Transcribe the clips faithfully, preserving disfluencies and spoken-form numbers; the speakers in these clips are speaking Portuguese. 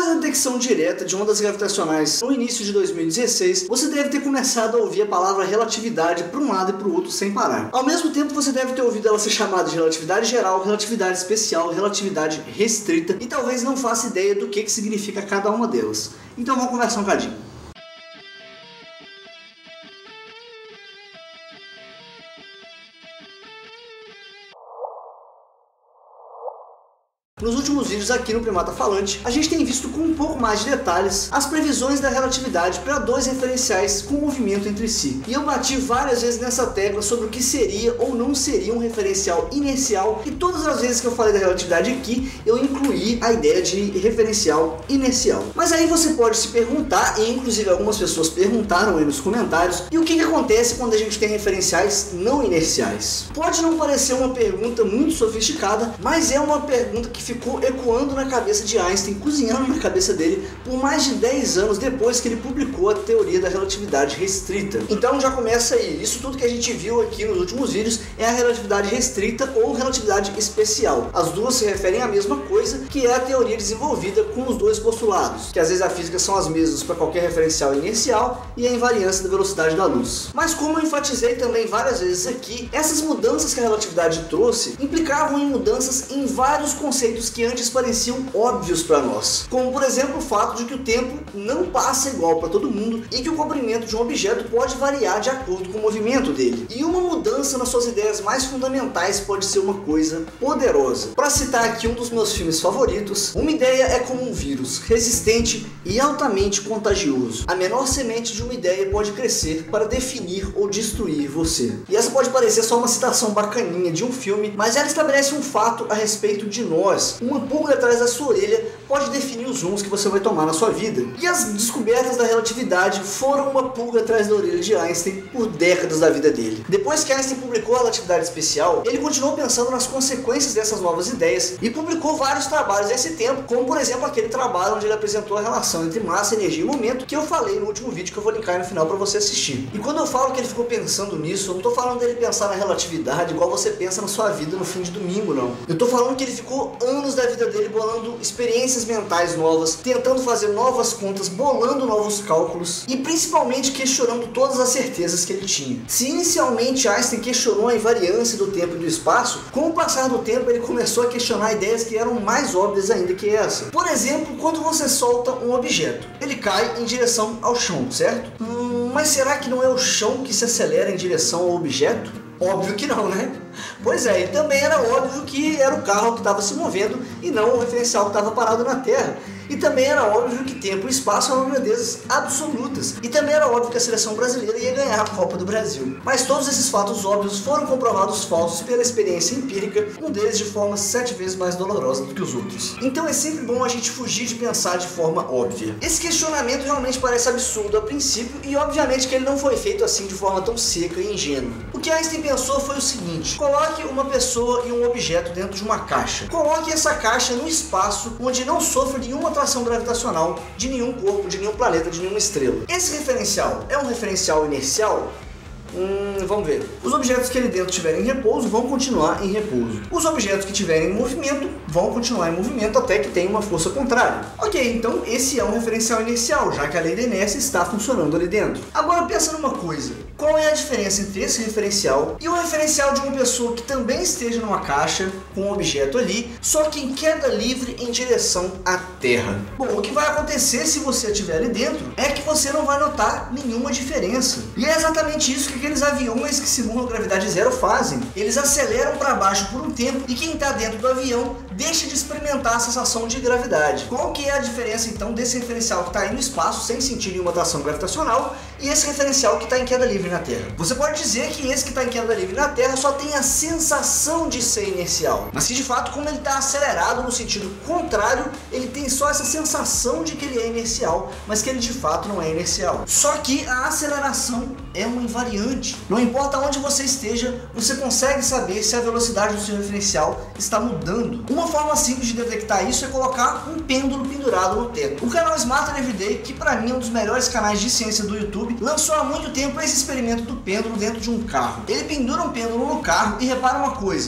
Após a detecção direta de ondas gravitacionais no início de dois mil e dezesseis, você deve ter começado a ouvir a palavra relatividade para um lado e para o outro sem parar. Ao mesmo tempo, você deve ter ouvido ela ser chamada de relatividade geral, relatividade especial, relatividade restrita e talvez não faça ideia do que, que significa cada uma delas. Então vamos conversar um cadinho. Nos últimos vídeos aqui no Primata Falante, a gente tem visto com um pouco mais de detalhes as previsões da relatividade para dois referenciais com movimento entre si. E eu bati várias vezes nessa tecla sobre o que seria ou não seria um referencial inercial, e todas as vezes que eu falei da relatividade aqui, eu incluí a ideia de referencial inercial. Mas aí você pode se perguntar, e inclusive algumas pessoas perguntaram aí nos comentários, e o que, que acontece quando a gente tem referenciais não inerciais? Pode não parecer uma pergunta muito sofisticada, mas é uma pergunta que ficou ecoando na cabeça de Einstein, cozinhando na cabeça dele por mais de dez anos depois que ele publicou a teoria da relatividade restrita. Então já começa aí, isso tudo que a gente viu aqui nos últimos vídeos é a relatividade restrita ou relatividade especial. As duas se referem à mesma coisa, que é a teoria desenvolvida com os dois postulados, que às vezes a física são as mesmas para qualquer referencial inercial e a invariância da velocidade da luz. Mas como eu enfatizei também várias vezes aqui, essas mudanças que a relatividade trouxe implicavam em mudanças em vários conceitos que antes pareciam óbvios para nós, como por exemplo o fato de que o tempo não passa igual para todo mundo e que o comprimento de um objeto pode variar de acordo com o movimento dele. E uma mudança nas suas ideias mais fundamentais pode ser uma coisa poderosa. Para citar aqui um dos meus filmes favoritos, uma ideia é como um vírus, resistente e altamente contagioso. A menor semente de uma ideia pode crescer para definir ou destruir você. E essa pode parecer só uma citação bacaninha de um filme, mas ela estabelece um fato a respeito de nós. Uma pulga atrás da sua orelha pode definir os rumos que você vai tomar na sua vida. E as descobertas da relatividade foram uma pulga atrás da orelha de Einstein por décadas da vida dele. Depois que Einstein publicou a relatividade especial, ele continuou pensando nas consequências dessas novas ideias e publicou vários trabalhos nesse tempo, como por exemplo aquele trabalho onde ele apresentou a relação entre massa, energia e momento, que eu falei no último vídeo, que eu vou linkar aí no final para você assistir. E quando eu falo que ele ficou pensando nisso, eu não estou falando dele pensar na relatividade igual você pensa na sua vida no fim de domingo, não. Eu estou falando que ele ficou anos da vida dele bolando experiências mentais novas, tentando fazer novas contas, bolando novos cálculos e principalmente questionando todas as certezas que ele tinha. Se inicialmente Einstein questionou a invariância do tempo e do espaço, com o passar do tempo ele começou a questionar ideias que eram mais óbvias ainda que essa. Por exemplo, quando você solta um objeto, ele cai em direção ao chão, certo? Hum, mas será que não é o chão que se acelera em direção ao objeto? Óbvio que não, né? Pois é, e também era óbvio que era o carro que estava se movendo e não o referencial que estava parado na Terra. E também era óbvio que tempo e espaço eram grandezas absolutas. E também era óbvio que a seleção brasileira ia ganhar a Copa do Brasil. Mas todos esses fatos óbvios foram comprovados falsos pela experiência empírica, um deles de forma sete vezes mais dolorosa do que os outros. Então é sempre bom a gente fugir de pensar de forma óbvia. Esse questionamento realmente parece absurdo a princípio e obviamente que ele não foi feito assim de forma tão seca e ingênua. O que Einstein pensou foi o seguinte: coloque uma pessoa e um objeto dentro de uma caixa. Coloque essa caixa num espaço onde não sofre nenhuma atração gravitacional de nenhum corpo, de nenhum planeta, de nenhuma estrela. Esse referencial é um referencial inercial? Hum, vamos ver. Os objetos que ali dentro tiverem em repouso vão continuar em repouso. Os objetos que tiverem em movimento vão continuar em movimento até que tenha uma força contrária. Ok, então esse é um referencial inercial, já que a lei da inércia está funcionando ali dentro. Agora pensa numa coisa. Qual é a diferença entre esse referencial e o referencial de uma pessoa que também esteja numa caixa com um objeto ali, só que em queda livre em direção à Terra? Bom, o que vai acontecer se você estiver ali dentro é que você não vai notar nenhuma diferença. E é exatamente isso que aqueles aviões que simulam gravidade zero fazem. Eles aceleram para baixo por um tempo e quem está dentro do avião deixa de experimentar a sensação de gravidade. Qual que é a diferença então desse referencial que está aí no espaço sem sentir nenhuma atração gravitacional e esse referencial que está em queda livre na Terra? Você pode dizer que esse que está em queda livre na Terra só tem a sensação de ser inercial, mas que de fato, como ele está acelerado no sentido contrário, ele tem só essa sensação de que ele é inercial, mas que ele de fato não é inercial. Só que a aceleração é uma invariante. Não importa onde você esteja, você consegue saber se a velocidade do seu referencial está mudando. Uma forma simples de detectar isso é colocar um pêndulo pendurado no teto. O canal Smarter Everyday, que para mim é um dos melhores canais de ciência do YouTube, lançou há muito tempo esse experimento do pêndulo dentro de um carro. Ele pendura um pêndulo no carro e repara uma coisa: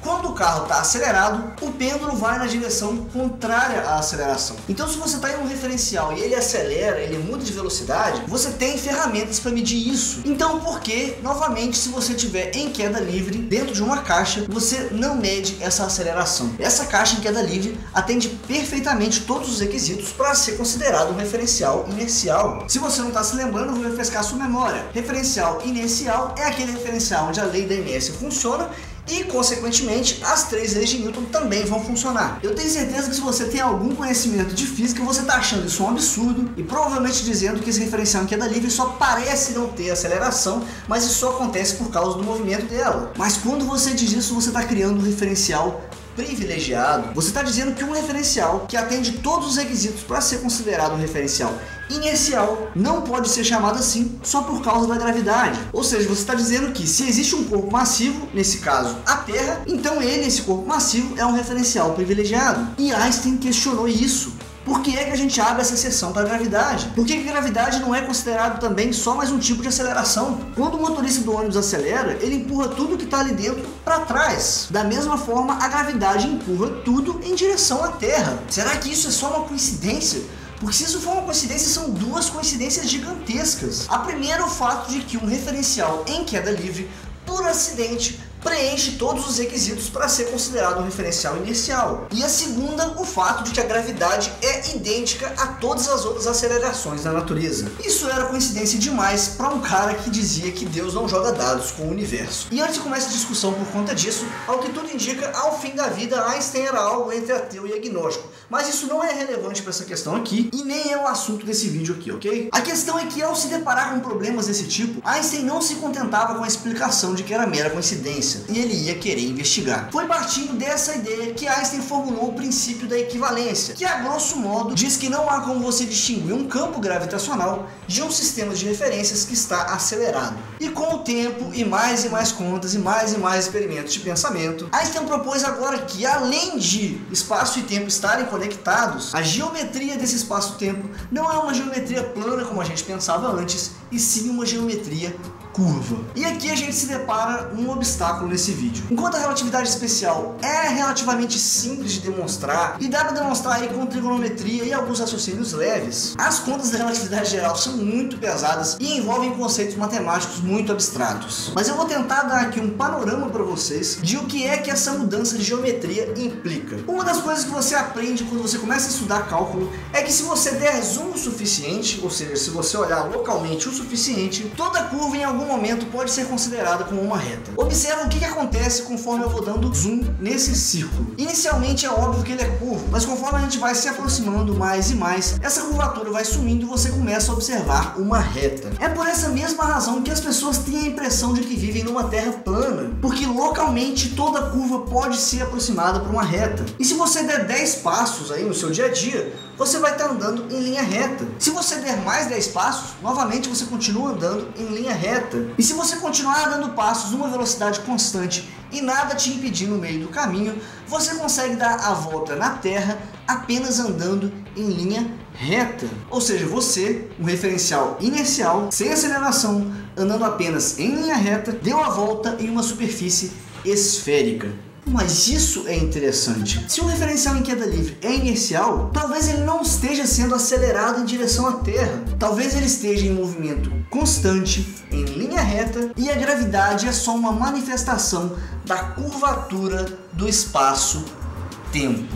quando o carro está acelerado, o pêndulo vai na direção contrária à aceleração. Então se você está em um referencial e ele acelera, ele muda de velocidade, você tem ferramentas para medir isso. Então por que, novamente, se você estiver em queda livre dentro de uma caixa, você não mede essa aceleração? Essa caixa em queda livre atende perfeitamente todos os requisitos para ser considerado um referencial inercial. Se você não está se lembrando, vou refrescar sua memória. Referencial inercial é aquele referencial onde a lei da inércia funciona e, consequentemente, as três leis de Newton também vão funcionar. Eu tenho certeza que se você tem algum conhecimento de física, você está achando isso um absurdo e provavelmente dizendo que esse referencial em queda livre só parece não ter aceleração, mas isso só acontece por causa do movimento dela. Mas quando você diz isso, você está criando um referencial privilegiado. Você está dizendo que um referencial que atende todos os requisitos para ser considerado um referencial inercial não pode ser chamado assim só por causa da gravidade. Ou seja, você está dizendo que se existe um corpo massivo, nesse caso a Terra, então ele, esse corpo massivo, é um referencial privilegiado. E Einstein questionou isso. Por que é que a gente abre essa exceção para a gravidade? Por que que a gravidade não é considerado também só mais um tipo de aceleração? Quando o motorista do ônibus acelera, ele empurra tudo que está ali dentro para trás. Da mesma forma, a gravidade empurra tudo em direção à Terra. Será que isso é só uma coincidência? Porque se isso for uma coincidência, são duas coincidências gigantescas. A primeira é o fato de que um referencial em queda livre, por acidente, preenche todos os requisitos para ser considerado um referencial inercial. E a segunda, o fato de que a gravidade é idêntica a todas as outras acelerações da natureza. Isso era coincidência demais para um cara que dizia que Deus não joga dados com o universo. E antes de começar a discussão por conta disso, ao que tudo indica, ao fim da vida, Einstein era algo entre ateu e agnóstico. Mas isso não é relevante para essa questão aqui e nem é o assunto desse vídeo aqui, ok? A questão é que, ao se deparar com problemas desse tipo, Einstein não se contentava com a explicação de que era mera coincidência e ele ia querer investigar. Foi partindo dessa ideia que Einstein formulou o princípio da equivalência, que a grosso modo diz que não há como você distinguir um campo gravitacional de um sistema de referências que está acelerado. E com o tempo e mais e mais contas e mais e mais experimentos de pensamento, Einstein propôs agora que, além de espaço e tempo estarem conectados, a geometria desse espaço-tempo não é uma geometria plana como a gente pensava antes, e sim uma geometria curva. E aqui a gente se depara um obstáculo nesse vídeo. Enquanto a relatividade especial é relativamente simples de demonstrar e dá para demonstrar aí com trigonometria e alguns raciocínios leves, as contas da relatividade geral são muito pesadas e envolvem conceitos matemáticos muito abstratos. Mas eu vou tentar dar aqui um panorama para vocês de o que é que essa mudança de geometria implica. Uma das coisas que você aprende quando você começa a estudar cálculo é que se você der zoom o suficiente, ou seja, se você olhar localmente o suficiente, toda curva em algum momento pode ser considerada como uma reta. Observa o que, que acontece conforme eu vou dando zoom nesse círculo. Inicialmente é óbvio que ele é curvo, mas conforme a gente vai se aproximando mais e mais, essa curvatura vai sumindo e você começa a observar uma reta. É por essa mesma razão que as pessoas têm a impressão de que vivem numa terra plana, porque localmente toda curva pode ser aproximada para uma reta. E se você der dez passos aí no seu dia a dia, você vai estar andando em linha reta. Se você der mais dez passos, novamente você continua andando em linha reta. E se você continuar dando passos numa velocidade constante e nada te impedir no meio do caminho, você consegue dar a volta na Terra apenas andando em linha reta. Ou seja, você, um referencial inercial, sem aceleração, andando apenas em linha reta, deu a volta em uma superfície esférica. Mas isso é interessante. Se um referencial em queda livre é inercial, talvez ele não esteja sendo acelerado em direção à Terra. Talvez ele esteja em movimento constante, em linha reta, e a gravidade é só uma manifestação da curvatura do espaço-tempo.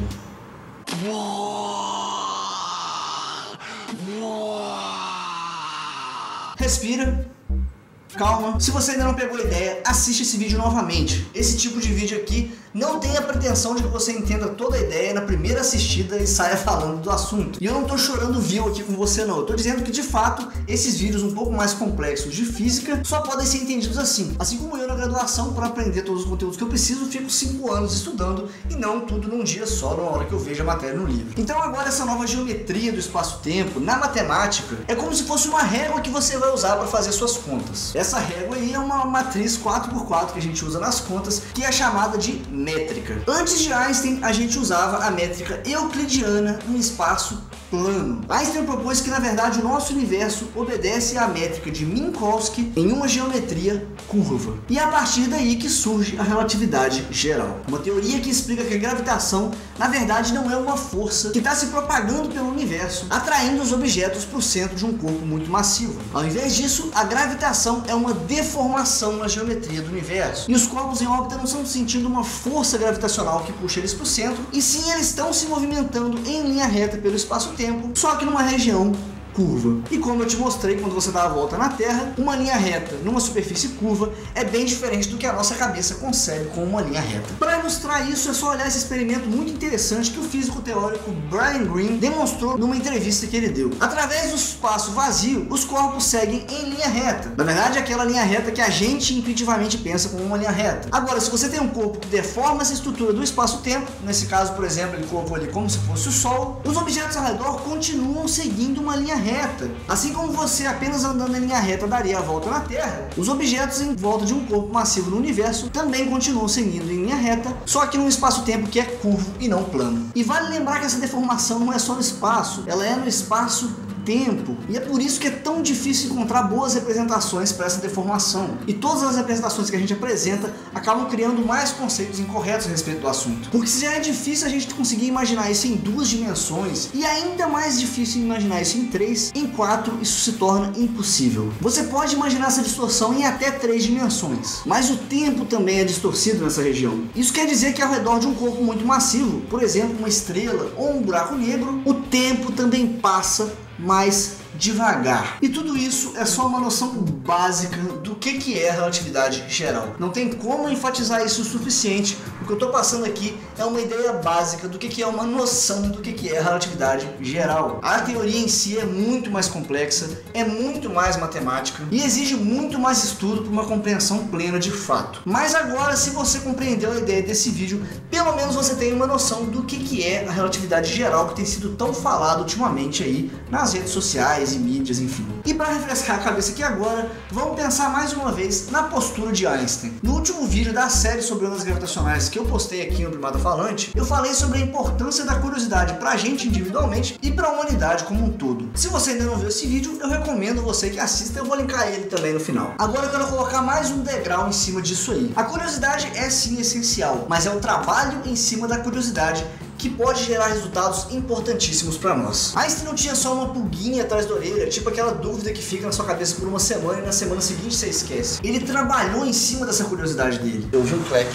Respira. Calma, se você ainda não pegou a ideia, assiste esse vídeo novamente. Esse tipo de vídeo aqui não tem a pretensão de que você entenda toda a ideia na primeira assistida e saia falando do assunto. E eu não tô chorando view aqui com você não, eu tô dizendo que de fato, esses vídeos um pouco mais complexos de física só podem ser entendidos assim. Assim como eu na graduação, para aprender todos os conteúdos que eu preciso, fico cinco anos estudando e não tudo num dia só, numa hora que eu vejo a matéria no livro. Então agora essa nova geometria do espaço-tempo, na matemática, é como se fosse uma régua que você vai usar para fazer suas contas. Essa régua aí é uma matriz quatro por quatro que a gente usa nas contas, que é chamada de métrica. Antes de Einstein, a gente usava a métrica euclidiana no espaço plano. Einstein propôs que, na verdade, o nosso universo obedece à métrica de Minkowski em uma geometria curva. E é a partir daí que surge a relatividade geral. Uma teoria que explica que a gravitação, na verdade, não é uma força que está se propagando pelo universo, atraindo os objetos para o centro de um corpo muito massivo. Ao invés disso, a gravitação é uma deformação na geometria do universo. E os corpos em órbita não estão sentindo uma força gravitacional que puxa eles para o centro, e sim eles estão se movimentando em linha reta pelo espaço-tempo, só que numa região curva. E como eu te mostrei quando você dá a volta na Terra, uma linha reta numa superfície curva é bem diferente do que a nossa cabeça concebe como uma linha reta. Para ilustrar isso, é só olhar esse experimento muito interessante que o físico teórico Brian Greene demonstrou numa entrevista que ele deu. Através do espaço vazio, os corpos seguem em linha reta. Na verdade, é aquela linha reta que a gente intuitivamente pensa como uma linha reta. Agora, se você tem um corpo que deforma essa estrutura do espaço-tempo, nesse caso, por exemplo, ele colocou ali como se fosse o Sol, os objetos ao redor continuam seguindo uma linha reta. Assim como você apenas andando em linha reta daria a volta na Terra, os objetos em volta de um corpo massivo no universo também continuam seguindo em linha reta, só que num espaço-tempo que é curvo e não plano. E vale lembrar que essa deformação não é só no espaço, ela é no espaço tempo, e é por isso que é tão difícil encontrar boas representações para essa deformação, e todas as representações que a gente apresenta acabam criando mais conceitos incorretos a respeito do assunto, porque se já é difícil a gente conseguir imaginar isso em duas dimensões, e ainda mais difícil imaginar isso em três, em quatro isso se torna impossível. Você pode imaginar essa distorção em até três dimensões, mas o tempo também é distorcido nessa região. Isso quer dizer que ao redor de um corpo muito massivo, por exemplo uma estrela ou um buraco negro, o tempo também passa mais devagar. E tudo isso é só uma noção básica do que, que é relatividade geral. Não tem como enfatizar isso o suficiente. O que eu estou passando aqui é uma ideia básica do que, que é uma noção do que, que é relatividade geral. A teoria em si é muito mais complexa, é muito mais matemática e exige muito mais estudo para uma compreensão plena de fato. Mas agora, se você compreendeu a ideia desse vídeo, pelo menos você tem uma noção do que, que é a relatividade geral que tem sido tão falado ultimamente aí nas redes sociais e mídias, enfim. E para refrescar a cabeça aqui agora, vamos pensar mais uma vez na postura de Einstein. No último vídeo da série sobre ondas gravitacionais que eu postei aqui no Primata Falante, eu falei sobre a importância da curiosidade pra gente individualmente e pra humanidade como um todo. Se você ainda não viu esse vídeo, eu recomendo você que assista, eu vou linkar ele também no final. Agora eu quero colocar mais um degrau em cima disso aí. A curiosidade é sim essencial, mas é o trabalho em cima da curiosidade que pode gerar resultados importantíssimos para nós. Einstein não tinha só uma pulguinha atrás da orelha, tipo aquela dúvida que fica na sua cabeça por uma semana e na semana seguinte você esquece. Ele trabalhou em cima dessa curiosidade dele. Eu vi um clack.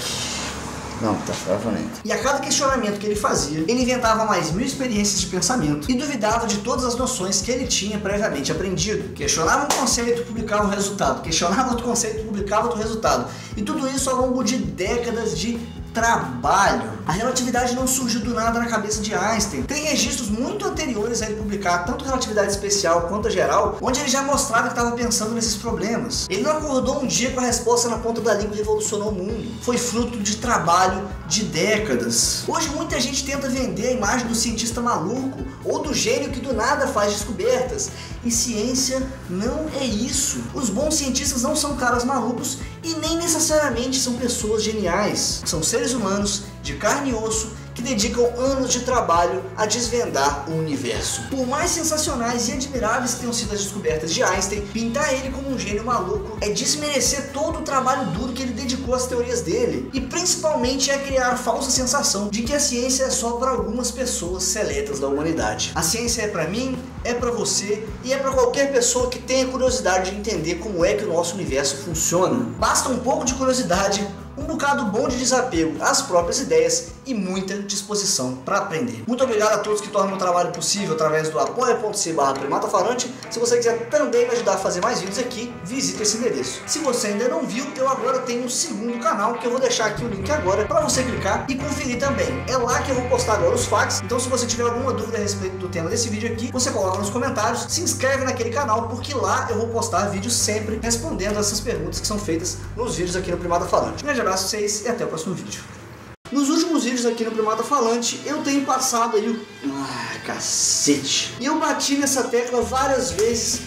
Não, tá travando. E a cada questionamento que ele fazia, ele inventava mais mil experiências de pensamento e duvidava de todas as noções que ele tinha previamente aprendido. Questionava um conceito, publicava o resultado. Questionava outro conceito, publicava outro resultado. E tudo isso ao longo de décadas de trabalho. A relatividade não surgiu do nada na cabeça de Einstein. Tem registros muito anteriores a ele publicar tanto a relatividade especial quanto a geral, onde ele já mostrava que estava pensando nesses problemas. Ele não acordou um dia com a resposta na ponta da língua e revolucionou o mundo. Foi fruto de trabalho de décadas. Hoje muita gente tenta vender a imagem do cientista maluco ou do gênio que do nada faz descobertas. E ciência não é isso. Os bons cientistas não são caras malucos e nem necessariamente são pessoas geniais. São seres humanos de carne e osso que dedicam anos de trabalho a desvendar o universo. Por mais sensacionais e admiráveis que tenham sido as descobertas de Einstein, pintar ele como um gênio maluco é desmerecer todo o trabalho duro que ele dedicou às teorias dele, e principalmente é criar a falsa sensação de que a ciência é só para algumas pessoas seletas da humanidade. A ciência é para mim, é para você e é para qualquer pessoa que tenha curiosidade de entender como é que o nosso universo funciona. Basta um pouco de curiosidade, um bocado bom de desapego às próprias ideias e muita disposição para aprender. Muito obrigado a todos que tornam o trabalho possível através do apoia.se barra Primata Falante. Se você quiser também me ajudar a fazer mais vídeos aqui, visite esse endereço. Se você ainda não viu, eu agora tenho um segundo canal que eu vou deixar aqui o link agora para você clicar e conferir também. É lá que eu vou postar agora os facts, então se você tiver alguma dúvida a respeito do tema desse vídeo aqui, você coloca nos comentários, se inscreve naquele canal, porque lá eu vou postar vídeos sempre respondendo essas perguntas que são feitas nos vídeos aqui no Primata Falante. Um grande abraço a vocês e até o próximo vídeo. Nos últimos vídeos aqui no Primata Falante, eu tenho passado aí o... Ai, cacete. E eu bati nessa tecla várias vezes.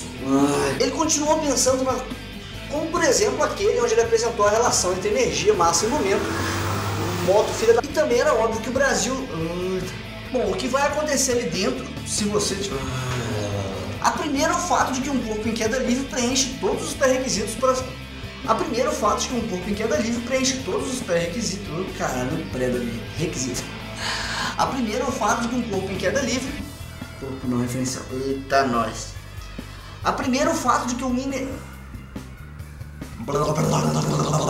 Ai. Ele continuou pensando na... Como, por exemplo, aquele onde ele apresentou a relação entre energia, massa e momento. Moto, filha da... E também era óbvio que o Brasil... Bom, o que vai acontecer ali dentro, se você... A primeira é o fato de que um corpo em queda livre preenche todos os pré-requisitos para... A primeira é o fato de que um corpo em queda livre preenche todos os pré-requisitos... Caralho, pré-requisito. A primeira é o fato de que um corpo em queda livre... Corpo não referencial. Eita, nós. A primeira é o fato de que o mine...